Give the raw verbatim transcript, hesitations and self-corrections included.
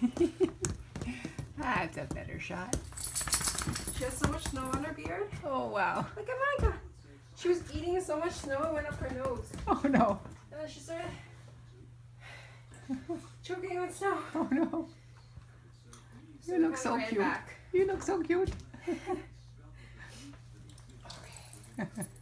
That's a better shot. She has so much snow on her beard. Oh, wow. Look at Monica. She was eating so much snow it went up her nose. Oh, no. And then she started choking on snow. Oh, no. So You we look kinda so ran cute. back. You look so cute. Okay.